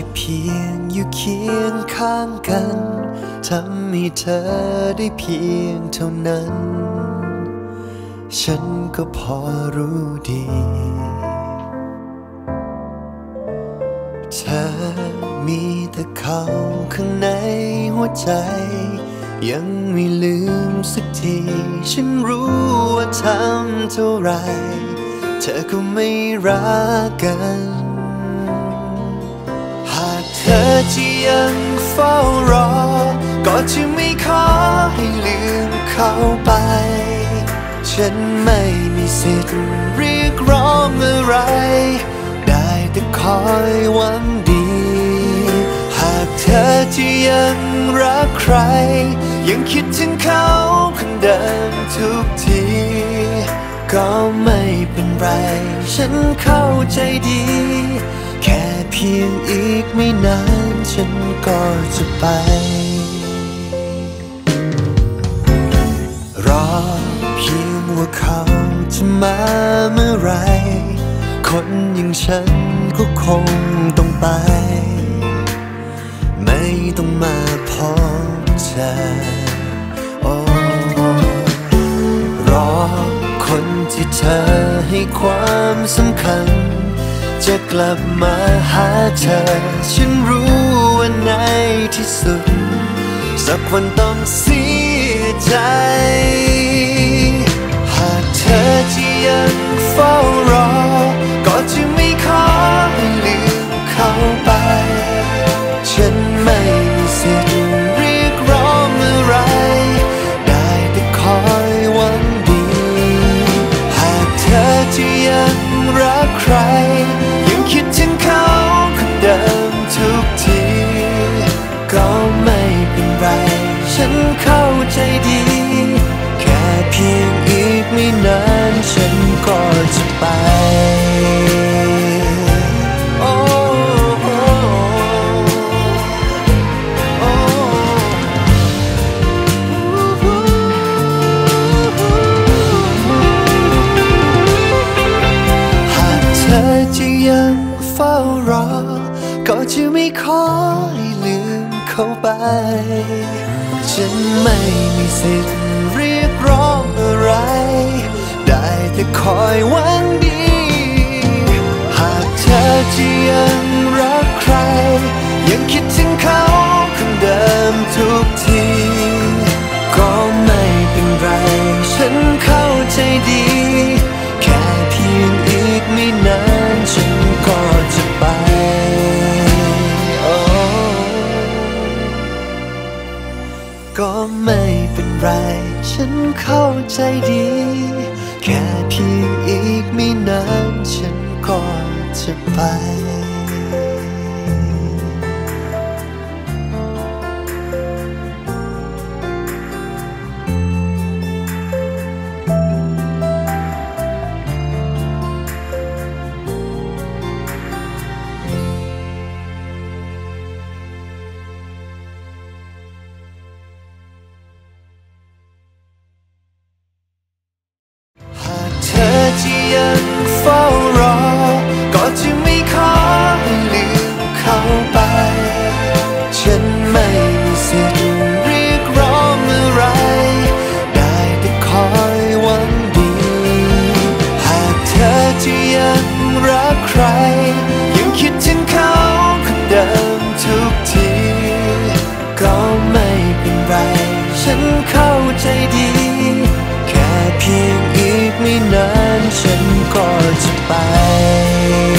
ค่เพียงอยู่เคียงข้างกันทำให้เธอได้เพียงเท่านั้นฉันก็พอรู้ดีเธอมีแต่เขาข้างในหัวใจยังไม่ลืมสักทีฉันรู้ว่าทำเท่าไรเธอก็ไม่รักกันหากเธอจะยังเฝ้ารอก็จะไม่ขอให้ลืมเขาไปฉันไม่มีสิทธิ์เรียกร้องอะไรได้แต่คอยหวังดีหากเธอจะยังรักใครยังคิดถึงเขาคนเดิมทุกทีก็ไม่เป็นไรฉันเข้าใจดีแค่เพียงอีกไม่นานฉันก็จะไปรอเพียงว่าเขาจะมาเมื่อไรคนอย่างฉันก็คงต้องไปไม่ต้องมาพบเธอโอ้รอคนที่เธอให้ความสำคัญจะกลับมาหาเธอฉันรู้ว่าในที่สุดสักวันต้องเสียใจหากเธอจะยังเฝ้ารอก็จะไม่ขอให้ลืมเขาไปฉันไม่มีสิทธิ์เรียกร้องอะไรได้แต่คอยหวังดีหากเธอจะยังรักใครยังคิดถึงเขาคนเดิมทุกทีก็ไม่เป็นไรฉันเข้าใจดีแค่เพียงอีกไม่นานฉันก็จะไปยังเฝ้ารอก็จะไม่ขอให้ลืมเขาไปฉันไม่มีสิทธิ์เรียกร้องอะไรได้แต่คอยหวังดีหากเธอจะยังรักใครยังคิดถึงเขาคนเดิมทุกทีก็ไม่เป็นไรฉันเข้าใจดีแค่เพียงอีกไม่นานฉันก็จะไปก็ไม่เป็นไรฉันเข้าใจดีแค่เพียงอีกไม่นานฉันก็จะไปเธอจะยังเฝ้ารอก็จะไม่ขอให้ลืมเขาไปฉันไม่มีสิทธิ์เรียกร้องอะไรได้แต่คอยหวังดีหากเธอจะยังรักใครยังคิดถึงเขาคนเดิมทุกทีก็ไม่เป็นไรฉันเข้าใจดีแค่เพียงอีกไม่นานฉันก็จะไป